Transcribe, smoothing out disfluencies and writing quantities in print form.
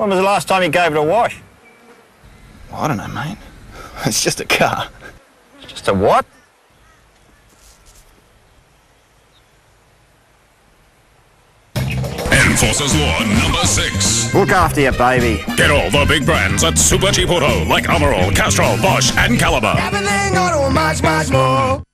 When was the last time you gave it a wash? I don't know, mate. It's just a car. Just a what? Enforcers Law number 6. Look after your baby. Get all the big brands at Super Cheap Auto like Amarol, Castrol, Bosch and Caliber. Everything auto, much, much more.